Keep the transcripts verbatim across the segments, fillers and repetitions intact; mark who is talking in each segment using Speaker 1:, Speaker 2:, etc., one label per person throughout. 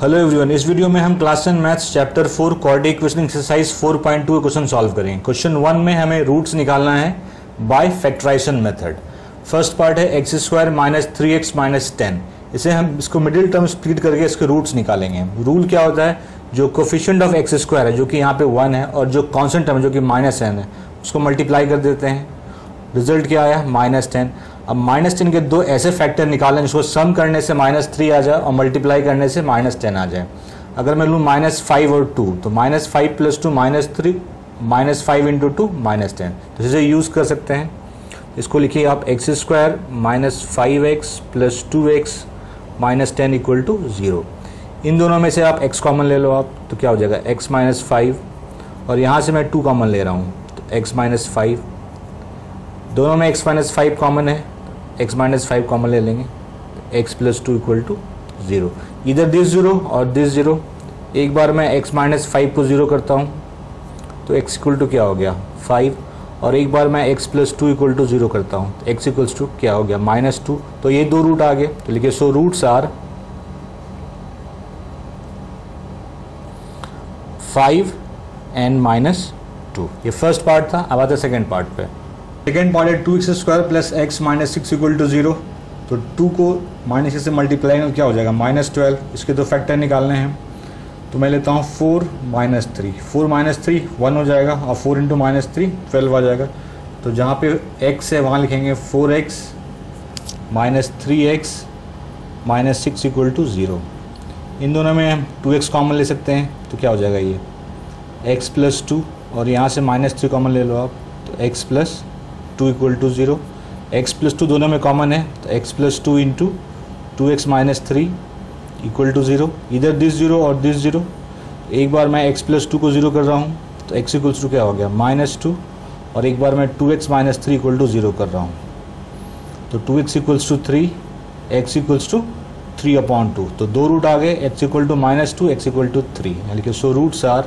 Speaker 1: Hello everyone, इस video में हम class ten maths chapter four quadratic equation exercise four point two question solve करेंगे। Question one में हमें रूट्स निकालना है by factorisation method. First part है x square minus three x minus ten. इसे हम इसको मिडिल टर्म स्प्लिट करके इसके रूट्स निकालेंगे। रूल क्या होता है, जो कोफिशिएंट ऑफ एक्स स्क्वायर है जो कि यहाँ पे वन है और जो कॉन्स्टेंट टर्म है जो कि माइनस एन है उसको मल्टीप्लाई कर देते हैं। रिजल्ट क्या आया, माइनस टेन। अब माइनस टेन के दो ऐसे फैक्टर निकालें जिसको सम करने से माइनस थ्री आ जाए और मल्टीप्लाई करने से माइनस टेन आ जाए। अगर मैं लूँ माइनस फाइव और टू, तो minus five plus two minus three, minus five into two minus ten. तो इसे यूज़ कर सकते हैं। इसको लिखिए आप x square minus five x plus two x minus ten equal to zero. इन दोनों में से आप x कॉमन ले लो आप, तो क्या हो जाएगा x माइनस फाइव, और यहाँ से मैं टू कॉमन ले रहा हूँ तो x माइनस फाइव। दोनों में x माइनस फाइव कॉमन है, x माइनस फाइव कॉमन ले लेंगे, x plus two equal to zero. इधर दिस ज़ीरो और दिस ज़ीरो। एक बार मैं x माइनस फाइव को ज़ीरो करता हूँ तो x इक्वल टू क्या हो गया, फाइव। और एक बार मैं x plus two equal to zero करता हूँ तो x इक्वल्स टू क्या हो गया, माइनस टू। तो ये दो रूट आ गए, तो लिखिए so roots are five and minus two. ये फर्स्ट पार्ट था। अब आते सेकेंड पार्ट पे। सेकेंड पार्ट है two x square plus x minus six equal to zero. तो टू को माइनस सिक्स से मल्टीप्लाई करें क्या हो जाएगा, माइनस ट्वेल्व। इसके दो फैक्टर निकालने हैं, तो मैं लेता हूँ four minus three. Four minus three one हो जाएगा और four into minus three twelve आ जाएगा। तो जहाँ पे एक्स है वहाँ लिखेंगे four x minus three x minus six equal to zero. इन दोनों में हम टू एक्स कॉमन ले सकते हैं, तो क्या हो जाएगा ये x प्लस टू, और यहाँ से माइनस थ्री कॉमन ले लो आप, तो x plus two equal to zero. X plus two दोनों में कॉमन है, तो x plus two into two x minus three equal to zero. इधर दिस ज़ीरो और दिस ज़ीरो। एक बार मैं x प्लस टू को ज़ीरो कर रहा हूँ तो x इक्वल्स टू क्या हो गया, माइनस टू। और एक बार मैं two x minus three equal to zero कर रहा हूँ तो two x equals to three, x equals to three upon two. तो दो रूट आ गए, x equal to minus two, x equal to three. यानी कि so roots are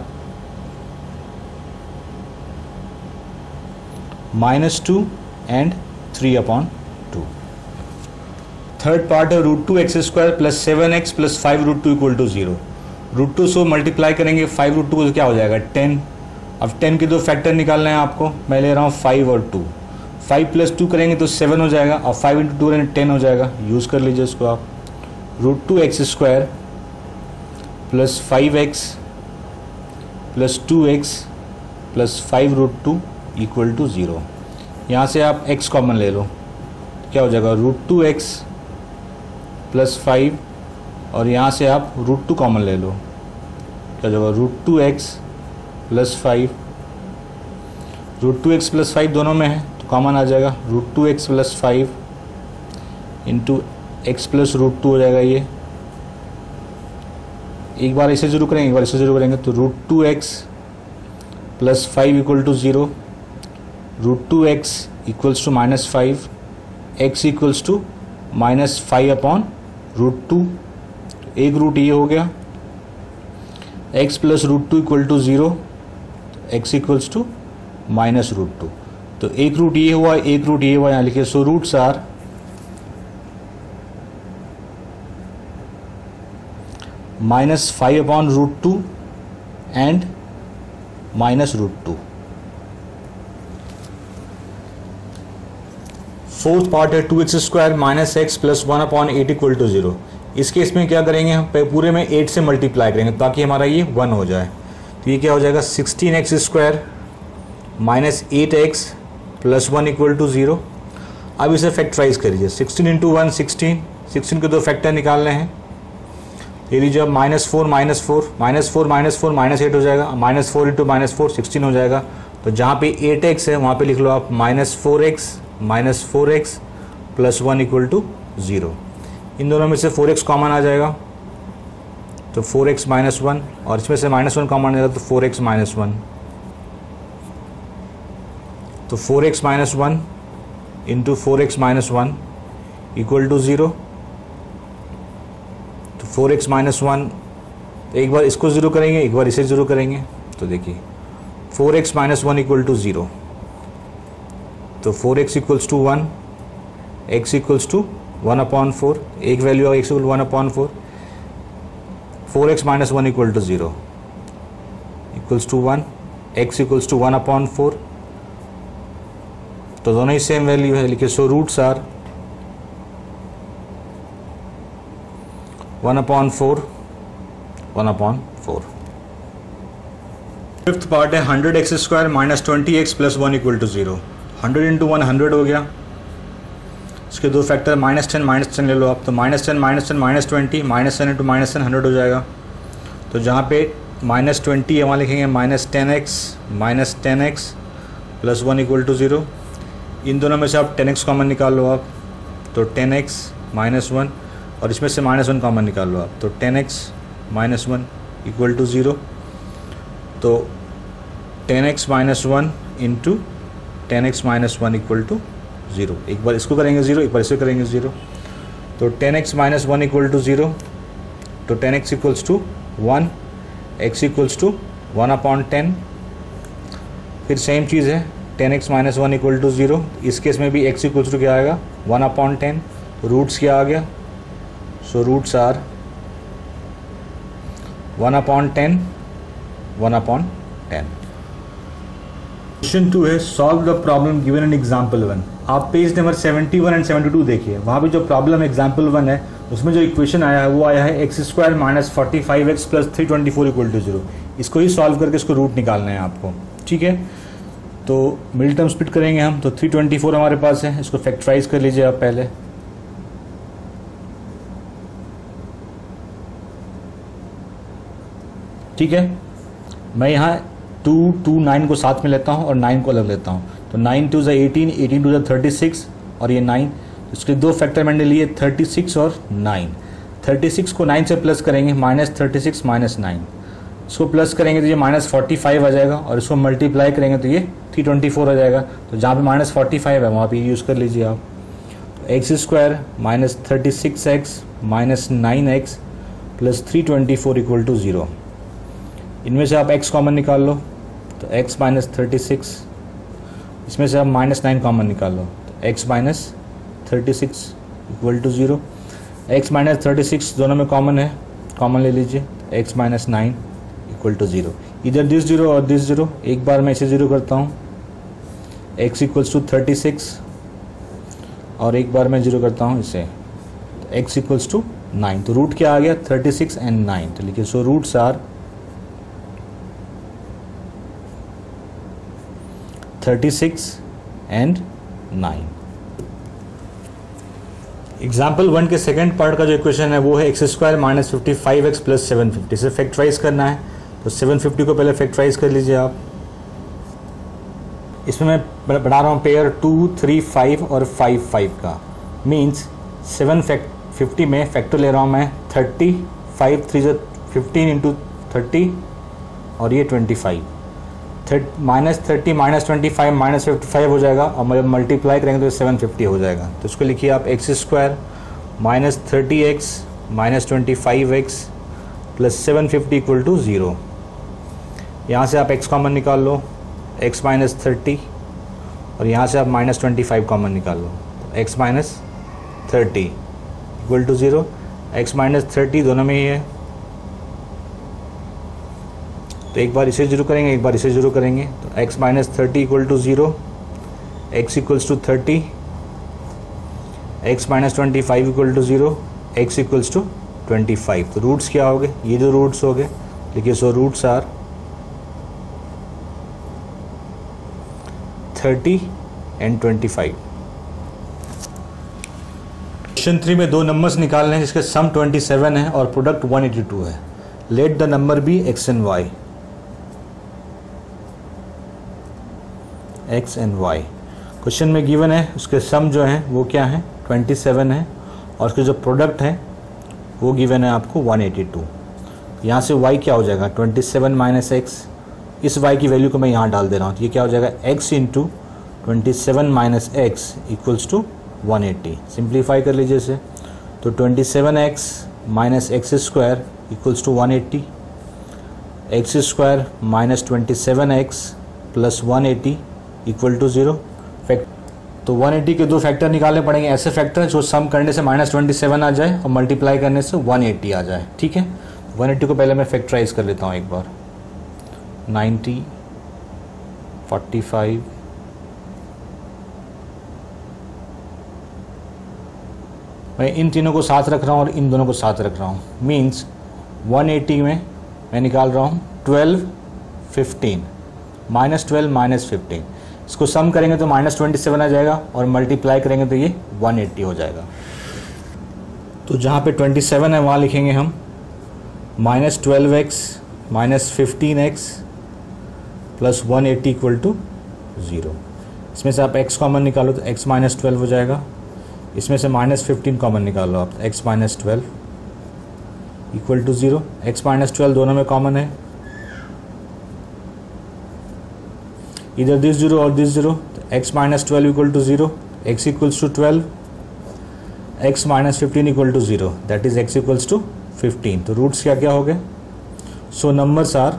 Speaker 1: minus two and three upon two. Third part है root two x square plus seven x plus five root two equal to zero. Root to so multiply करेंगे five root two को, क्या हो जाएगा, ten. अब ten के दो factor निकालने हैं आपको। मैं ले रहा हूँ फाइव और टू। फाइव प्लस टू करेंगे तो सेवन हो जाएगा और फाइव इंटू टू करेंगे टेन हो जाएगा। यूज़ कर लीजिए इसको आप। Root two x square plus five x plus two x plus five root two equal to zero. यहाँ से आप x कॉमन ले लो, क्या हो जाएगा, root two x plus five, और यहाँ से आप रूट टू कॉमन ले लो, क्या हो जाएगा, root two x plus five. Root two x plus five दोनों में है तो कॉमन आ जाएगा, root two x plus five into x plus root two हो जाएगा। ये एक बार इसे जीरो करेंगे, एक बार इसे जीरो करेंगे, तो root two x plus five equal to zero. Root two x equals to minus five, x equals to minus five upon root two. एक रूट ये हो गया, x plus root two equal to zero, x equals to minus root two. तो एक root ये हुआ, एक root ये हुआ, यहाँ लिखिए so roots are minus five upon root two and minus root two. Fourth part है two x square minus x plus one upon eight equal to zero. इस केस में क्या करेंगे, हम पूरे में एट से मल्टीप्लाई करेंगे ताकि हमारा ये वन हो जाए। तो ये क्या हो जाएगा, sixteen x square minus eight x plus one equal to zero. अब इसे फैक्टराइज करिए, sixteen into one sixteen, sixteen के दो फैक्टर निकालने हैं। ये लीजिए अब minus four minus four, minus four minus four minus eight हो जाएगा, minus four into minus four sixteen हो जाएगा। तो जहाँ पे एट एक्स है वहाँ पे लिख लो आप minus four x minus four x plus one equal to zero. इन दोनों में से फोर एक्स कॉमन आ जाएगा तो फोर एक्स माइनस वन, और इसमें से माइनस वन कॉमन आ जाएगा तो फोर एक्स माइनस वन। तो four x minus one into four x minus one equal to zero. तो फोर एक्स माइनस वन, एक बार इसको ज़ीरो करेंगे, एक बार इसे ज़ीरो करेंगे, तो देखिए four x minus one equal to zero. तो four x equals to one, x equals to one upon four, एक value x equal one upon four. Four x minus one equal to zero equals to one, x equals to one upon four, तो दोनों ही same value है, लिखिए so roots are one upon four, one upon four. Fifth part है hundred x square minus twenty x plus one equal to zero. Hundred into one hundred हो गया, इसके दो factor minus ten minus ten ले लो आप, तो minus ten minus ten minus twenty, minus ten into minus ten hundred हो जाएगा। तो जहाँ पे माइनस ट्वेंटी है वहाँ लिखेंगे minus ten x minus ten x plus one equal to zero. इन दोनों में से आप टेन एक्स कॉमन निकाल लो आप, तो टेन एक्स माइनस वन, और इसमें से माइनस वन कॉमन निकाल लो आप, तो ten x minus one equal to zero. तो ten x minus one into ten x minus one equal to zero. एक बार इसको करेंगे ज़ीरो, एक बार इसको करेंगे ज़ीरो, तो ten x minus one equal to zero, तो ten x equals to one, x equals to one upon ten. फिर सेम चीज़ है, ten x minus one equal to zero, इस केस में भी एक्स इक्वल्स टू क्या आएगा वन अपॉन टेन, तो रूट्स क्या आ गया, so roots are one upon ten, one upon ten. Question two है solve the problem given in example one. आप page number seventy one and seventy two देखिए, वहाँ पे जो प्रॉब्लम एग्जाम्पल वन है उसमें जो इक्वेशन आया है वो आया है x square minus forty five x plus three twenty four equal to zero. इसको ही सॉल्व करके इसको रूट निकालना है आपको, ठीक है। तो मिडिल टर्म स्प्लिट करेंगे हम, तो थ्री ट्वेंटी फोर हमारे पास है, इसको फैक्टराइज कर लीजिए आप पहले, ठीक है। मैं यहाँ टू टू नाइन को साथ में लेता हूँ और नाइन को अलग लेता हूँ, तो नाइन टू ज़ा एटीन, एटीन टू ज़ा थर्टी सिक्स और ये नाइन, इसके दो फैक्टर मैंने लिए थर्टी सिक्स और नाइन। थर्टी सिक्स को नाइन से प्लस करेंगे, minus thirty six minus nine, इसको प्लस करेंगे तो ये माइनस फोर्टी फाइव आ जाएगा, और इसको मल्टीप्लाई करेंगे तो ये थ्री ट्वेंटी फोर आ जाएगा। तो जहाँ पे माइनस फोर्टी फाइव है वहाँ पे यूज़ कर लीजिए आप। तो x square minus thirty six x minus nine x plus three twenty four equal to zero. इनमें से आप x कॉमन निकाल लो, तो x माइनस थर्टी सिक्स, इसमें से आप माइनस नाइन कॉमन निकाल लो, तो x minus thirty six equal to zero. X minus thirty six दोनों में कॉमन है, कॉमन ले लीजिए, तो x minus nine equal to zero. इधर दिस ज़ीरो और दिस ज़ीरो, एक बार मैं इसे ज़ीरो करता हूँ, x equals to thirty six, और एक बार मैं ज़ीरो करता हूँ इसे, तो x इक्वल्स टू नाइन। तो रूट क्या आ गया थर्टी सिक्स एंड नाइन, तो लिखिए so roots are thirty six and nine. Example one के सेकेंड पार्ट का जो इक्वेशन है वो है x square minus fifty five x plus seven fifty. इसे फैक्टराइज करना है, तो सेवन फिफ्टी को पहले फैक्टराइज कर लीजिए आप। इसमें मैं बना रहा हूँ पेयर टू थ्री फाइव और फाइव फाइव का, मीन्स सेवन फिफ्टी में फैक्टर ले रहा हूँ मैं थर्टी, फाइव थ्री जो फिफ्टीन इंटू थर्टी और ये twenty five, minus thirty minus twenty five minus fifty five हो जाएगा, और मल्टीप्लाई करेंगे तो सेवन फिफ्टी हो जाएगा। तो इसको लिखिए आप x square minus thirty x minus twenty five x plus seven fifty equal to zero. यहाँ से आप x कॉमन निकाल लो, x माइनस थर्टी, और यहाँ से आप माइनस ट्वेंटी फाइव कॉमन निकाल लो, तो x minus thirty equal to zero. X minus thirty दोनों में ही है, तो एक बार इसे जीरो करेंगे, एक बार इसे जीरो करेंगे, तो x minus thirty equal to zero, x equals to thirty, x minus twenty five equal to zero, x equals to twenty five. तो रूट्स क्या हो गए, ये जो रूट्स हो गए, देखिए so roots are thirty and twenty five. Question three में दो नंबर्स निकालने हैं जिसके सम ट्वेंटी सेवन है और प्रोडक्ट वन एटी टू है। Let the number be x and y, x and y question में गिवन है, उसके सम जो है वो क्या है ट्वेंटी सेवन है, और उसके जो प्रोडक्ट है वो गिवन है आपको वन एटी टू। यहाँ से y क्या हो जाएगा ट्वेंटी सेवन माइनस एक्स, इस y की वैल्यू को मैं यहाँ डाल दे रहा हूँ, तो ये क्या हो जाएगा x into twenty seven minus x equals to one eighty. Simplify कर लीजिए इसे, तो twenty seven x minus x square equals to one eighty, x square minus twenty seven x plus one eighty equal to zero. Fact तो one eighty के दो factor निकालने पड़ेंगे, ऐसे फैक्टर जो सम करने से माइनस ट्वेंटी सेवन आ जाए और मल्टीप्लाई करने से वन एटी आ जाए, ठीक है। वन एट्टी को पहले मैं फैक्टराइज कर लेता हूँ एक बार। नाइन्टी, फोर्टी फाइव, मैं इन तीनों को साथ रख रहा हूँ और इन दोनों को साथ रख रहा हूँ। मीन्स वन एट्टी में मैं निकाल रहा हूँ twelve, fifteen, minus twelve minus fifteen, इसको सम करेंगे तो माइनस ट्वेंटी सेवन आ जाएगा और मल्टीप्लाई करेंगे तो ये वन एट्टी हो जाएगा। तो जहाँ पे ट्वेंटी सेवन है वहाँ लिखेंगे हम minus twelve x minus fifteen x plus one eighty equal to zero. इसमें से आप x कॉमन निकालो तो x माइनस ट्वेल्व हो जाएगा। इसमें से माइनस फिफ्टीन कॉमन निकालो आप, x minus twelve equal to zero. x minus twelve दोनों में कॉमन है, इधर दिस ज़ीरो और दिस ज़ीरो, तो x minus twelve equal to zero, x equals to twelve, x minus fifteen equal to zero, that is x equals to fifteen. तो roots क्या क्या हो गए? So numbers are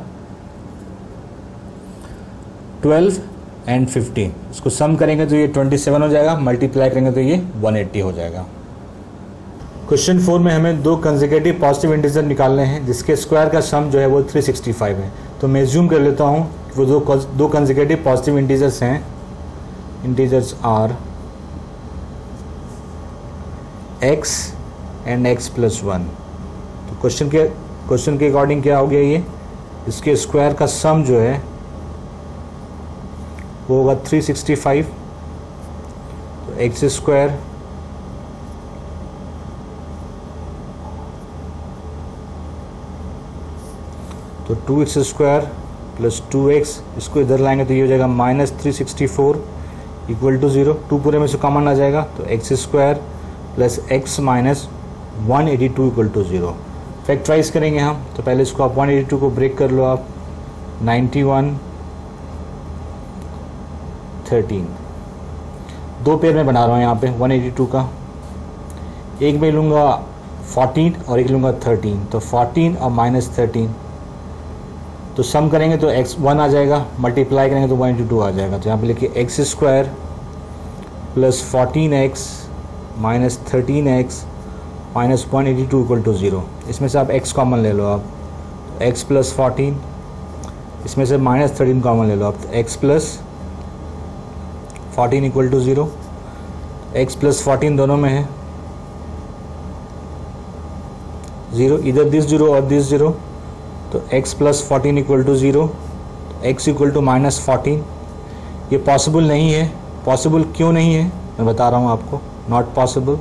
Speaker 1: twelve and fifteen. इसको sum करेंगे तो ये ट्वेंटी सेवन हो जाएगा, मल्टीप्लाई करेंगे तो ये वन एट्टी हो जाएगा। क्वेश्चन फोर में हमें दो कंसेक्यूटिव पॉजिटिव इंटीजर निकालने हैं जिसके स्क्वायर का सम जो है वो थ्री सिक्सटी फाइव है। तो मैं ज्यूम कर लेता हूँ वो दो दो कंसेक्यूटिव पॉजिटिव इंटीजर्स हैं। Integers are x and x plus one. तो क्वेश्चन के क्वेश्चन के अकॉर्डिंग क्या हो गया, ये इसके स्क्वायर का सम जो है वो होगा थ्री सिक्सटी फाइव। तो एक्स स्क्वायर तो two x square plus two x, इसको इधर लाएंगे तो ये हो जाएगा minus three sixty four equal to zero. Two पूरे में से कॉमन आ जाएगा तो x square plus x minus one eighty two equal to zero. Factorise करेंगे हम तो पहले इसको आप वन एटी टू को ब्रेक कर लो आप, नाइन्टी वन, थर्टीन, दो पेयर में बना रहा हूँ यहाँ पे वन एटी टू का। एक में लूँगा फोर्टीन और एक लूँगा थर्टीन, तो फोर्टीन और माइनस थर्टीन, तो सम करेंगे तो एक्स वन आ जाएगा, मल्टीप्लाई करेंगे तो वन एटी टू आ जाएगा। तो यहाँ पे लिखिए x square plus fourteen x minus thirteen x minus one eighty two equal to zero. इसमें से आप x कॉमन ले लो आप, तो x प्लस फोर्टीन, इसमें से माइनस थर्टीन कॉमन ले लो आप, तो x plus fourteen equal to zero. X plus fourteen दोनों में है ज़ीरो, इधर दिस ज़ीरो और दिस ज़ीरो, तो x plus fourteen equal to zero, x equal to minus fourteen. ये पॉसिबल नहीं है। पॉसिबल क्यों नहीं है मैं बता रहा हूँ आपको, नॉट पॉसिबल,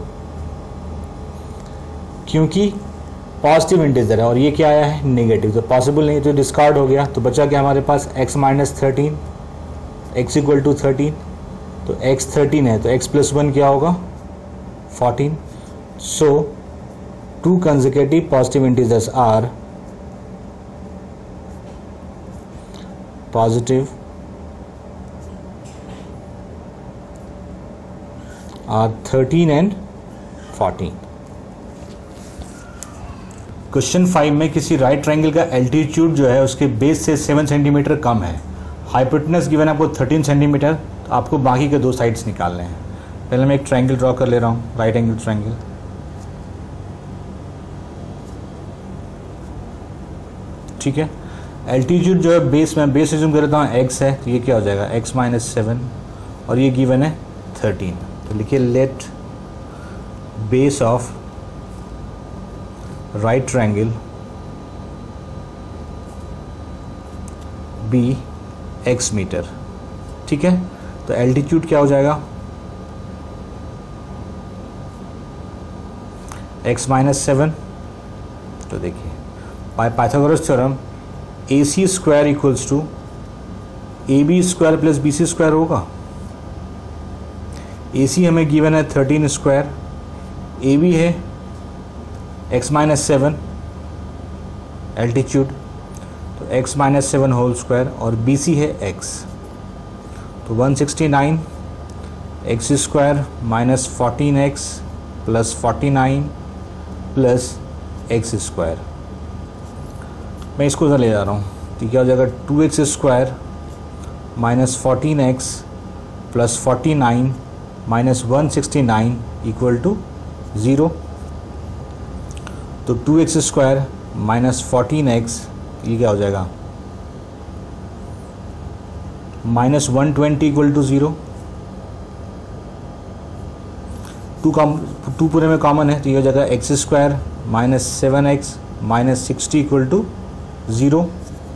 Speaker 1: क्योंकि पॉजिटिव इंटीजर है और ये क्या आया है नेगेटिव, तो पॉसिबल नहीं, तो डिस्कार्ड हो गया। तो बचा क्या हमारे पास x minus thirteen, x equal to thirteen, तो x थर्टीन है तो x प्लस वन क्या होगा fourteen. So two consecutive positive integers are positive are thirteen and fourteen. Question five में किसी राइट ट्रायंगल का एल्टीट्यूड जो है उसके बेस से सेवन सेंटीमीटर कम है, हाइपोटेनस गिवन आपको थर्टीन सेंटीमीटर, तो आपको बाकी के दो साइड्स निकालने हैं। पहले मैं एक ट्रायंगल ड्रॉ कर ले रहा हूँ, राइट एंगल ट्रायंगल। ठीक है, एल्टीट्यूड जो है बेस में बेस एज्यूम कर लेता हूँ एक्स है, तो ये क्या हो जाएगा एक्स माइनस सेवन और ये गिवन है थर्टीन। तो लिखिए let base of right triangle B x metre. ठीक है, तो एल्टीट्यूड क्या हो जाएगा एक्स माइनस सेवन। तो देखिए by Pythagoras theorem A C square equals to A B square plus B C square होगा। ए सी हमें गिवन है थर्टीन स्क्वायर, ए बी है एक्स माइनस सेवन एल्टीट्यूड, तो x minus seven whole square, और B C है x, तो one sixty nine x square minus fourteen x plus forty nine plus x square. मैं इसको उधर ले जा रहा हूँ, तो क्या हो जाएगा two x square minus fourteen x plus forty nine minus one sixty nine equal to zero. तो two x square minus fourteen x, ये क्या हो जाएगा minus one twenty equal to zero. Two com two पूरे में common है तो ये हो जाएगा x square minus seven x minus sixty equal to zero.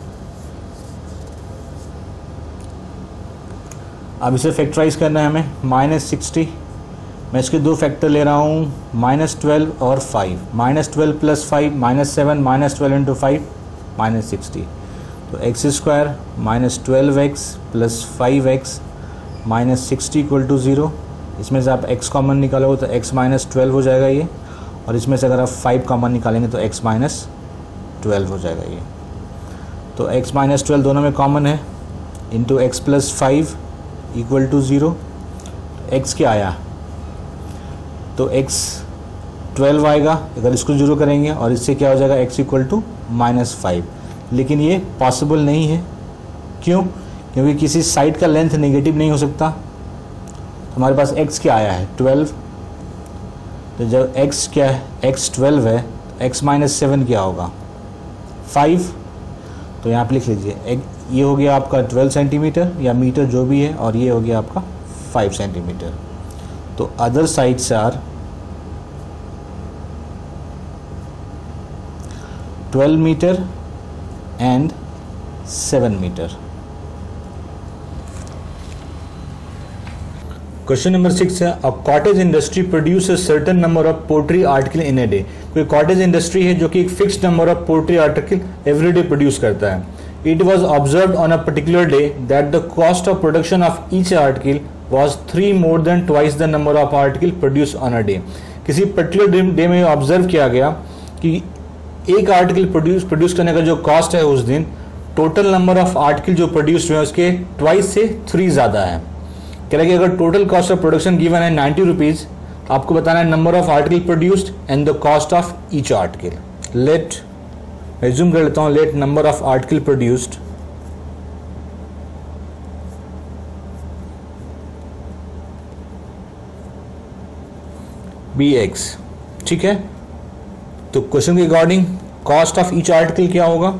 Speaker 1: अब इसे फैक्टराइज करना है हमें, माइनस सिक्सटी, मैं इसके दो फैक्टर ले रहा हूँ, माइनस ट्वेल्व और five, minus twelve plus five minus seven, minus twelve into five minus sixty, तो x square minus twelve x plus five x minus sixty equal to zero. इसमें से आप x कॉमन निकालोगे तो x माइनस ट्वेल्व हो जाएगा ये, और इसमें से अगर आप फाइव कॉमन निकालेंगे तो x माइनस ट्वेल्व हो जाएगा ये। तो x माइनस ट्वेल्व दोनों में कॉमन है, into x plus five equal to zero. x क्या आया तो x ट्वेल्व आएगा अगर इसको ज़ीरो करेंगे, और इससे क्या हो जाएगा x equal to minus five. लेकिन ये पॉसिबल नहीं है, क्यों? क्योंकि किसी साइड का लेंथ नेगेटिव नहीं हो सकता। हमारे पास x क्या आया है ट्वेल्व, तो जब x क्या है x ट्वेल्व है तो x माइनस सेवन क्या होगा फाइव। तो यहाँ पे लिख लीजिए ये हो गया आपका ट्वेल्व सेंटीमीटर या मीटर जो भी है, और ये हो गया आपका फाइव सेंटीमीटर। तो other sides are twelve metre and seven metre. Question number six है, a cottage industry produce a certain number of poultry article in a day. कोई कॉटेज इंडस्ट्री है जो कि एक fixed number of poultry article every day produce करता है। It was observed on a particular day that the cost of production of each article was three more than twice the number of article produce on a day. किसी particular day में observe किया गया कि एक article produce produce करने का जो cost है उस दिन टोटल नंबर ऑफ आर्टिकल जो प्रोड्यूस हुए हैं उसके ट्वाइस से थ्री ज़्यादा है। कह रहा है कि अगर total cost of production given है नाइन्टी रुपीज़, आपको बताना है number of article produced and the cost of each article. Let resume कर लेता हूँ, let number of article produced be x. ठीक है, तो क्वेश्चन के according cost of each article क्या होगा?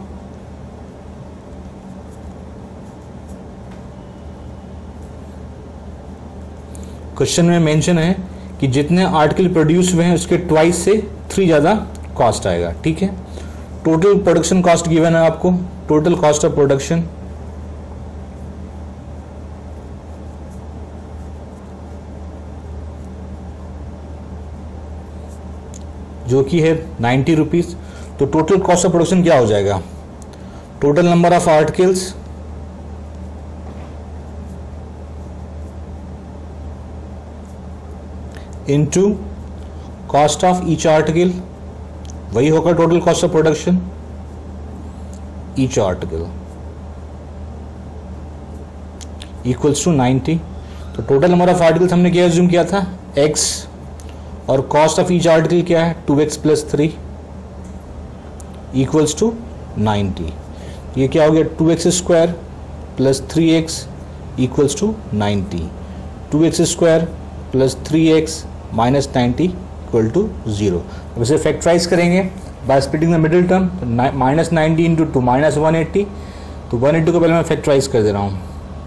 Speaker 1: क्वेश्चन में मेंशन है कि जितने आर्टिकल प्रोड्यूस हुए हैं उसके ट्वाइस से थ्री ज़्यादा कॉस्ट आएगा। ठीक है, टोटल प्रोडक्शन कॉस्ट गिवन है आपको, टोटल कॉस्ट ऑफ प्रोडक्शन जो कि है नाइन्टी रुपीज़। तो टोटल कॉस्ट ऑफ प्रोडक्शन क्या हो जाएगा? Total number of articles into cost of each article, वही होगा total cost of production each article equals to ninety. तो टोटल नंबर ऑफ आर्टिकल्स हमने क्या एज्यूम किया था x, और कॉस्ट ऑफ ईच आर्टिकल क्या है two x plus three equals to ninety. ये क्या हो गया two x square plus three x equals to ninety. Two x square plus three x minus ninety equal to zero. अब इसे factorise करेंगे by splitting the middle term, तो minus ninety into two minus one eighty, तो one eighty को पहले मैं factorise कर दे रहा हूँ।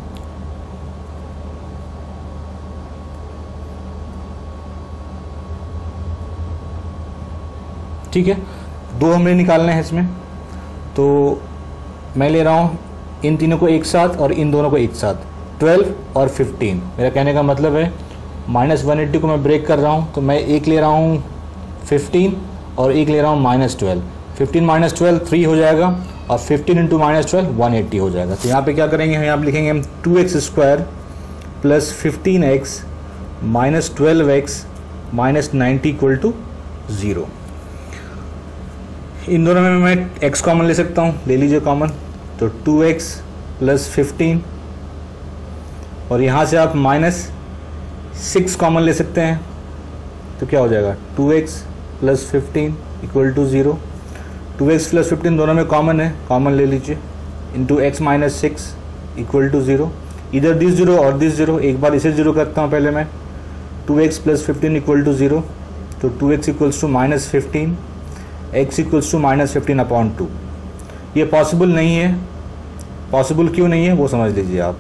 Speaker 1: ठीक है, दो हमें निकालने हैं इसमें, तो मैं ले रहा हूँ इन तीनों को एक साथ और इन दोनों को एक साथ, ट्वेल्व और फिफ्टीन। मेरा कहने का मतलब है माइनस वन एट्टी को मैं ब्रेक कर रहा हूँ, तो मैं एक ले रहा हूँ फिफ्टीन और एक ले रहा हूँ minus twelve. Fifteen minus twelve three हो जाएगा, और fifteen into minus twelve one eighty हो जाएगा। तो यहाँ पे क्या करेंगे, यहाँ पे लिखेंगे हम two x square plus fifteen x minus twelve x minus ninety equal to zero. इन दोनों में मैं x कॉमन ले सकता हूँ, ले लीजिए कॉमन, तो टू एक्स प्लस फिफ्टीन, और यहाँ से आप माइनस सिक्स कॉमन ले सकते हैं, तो क्या हो जाएगा two x plus fifteen equal to zero. Two x plus fifteen दोनों में कॉमन है, कॉमन ले लीजिए, into x minus six equal to zero. इधर दिस ज़ीरो और दिस ज़ीरो, एक बार इसे ज़ीरो करता हूँ पहले मैं, two x plus fifteen equal to zero, तो two x equals to minus fifteen, x equals to minus fifteen upon two. ये पॉसिबल नहीं है। पॉसिबल क्यों नहीं है वो समझ लीजिए आप।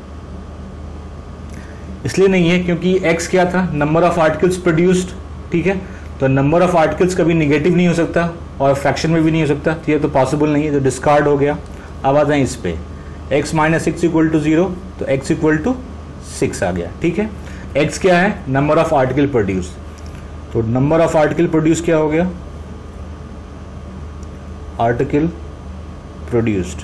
Speaker 1: इसलिए नहीं है क्योंकि x क्या था, नंबर ऑफ आर्टिकल्स प्रोड्यूस्ड, ठीक है। तो नंबर ऑफ आर्टिकल्स कभी निगेटिव नहीं हो सकता और फ्रैक्शन में भी नहीं हो सकता, तो ये तो पॉसिबल नहीं है, तो डिस्कार्ड हो गया। अब आ जाए इस पे, x minus six equal to zero, तो x इक्वल टू सिक्स आ गया, ठीक है। x क्या है, नंबर ऑफ आर्टिकल प्रोड्यूस, तो नंबर ऑफ आर्टिकल प्रोड्यूस क्या हो गया, article produced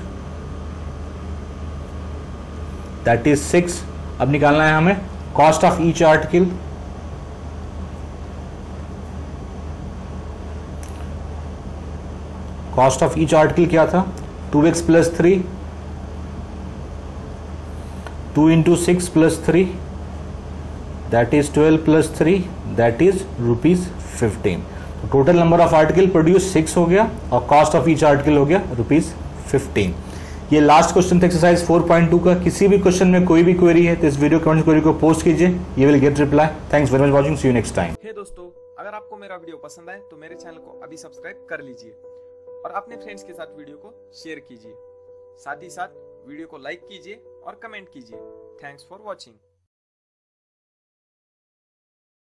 Speaker 1: that is six. अब निकालना है हमें cost of each article, cost of each article क्या था, two x plus three, two into six plus three that is twelve plus three that is rupees fifteen. तो total number of article produce six हो गया और cost of each article हो गया rupees fifteen. ये last question था exercise four point two का। किसी भी क्वेश्चन में कोई भी क्वेरी है तो इस वीडियो कमेंट क्वेरी को पोस्ट कीजिए, you will get reply. Thanks very much watching, see you next time.
Speaker 2: हे दोस्तों, अगर आपको मेरा वीडियो पसंद आए तो मेरे चैनल को अभी सब्सक्राइब कर लीजिए और अपने फ्रेंड्स के साथ वीडियो को शेयर कीजिए। साथ ही साथ वीडियो को लाइक कीजिए और कमेंट कीजिए। Thanks for watching.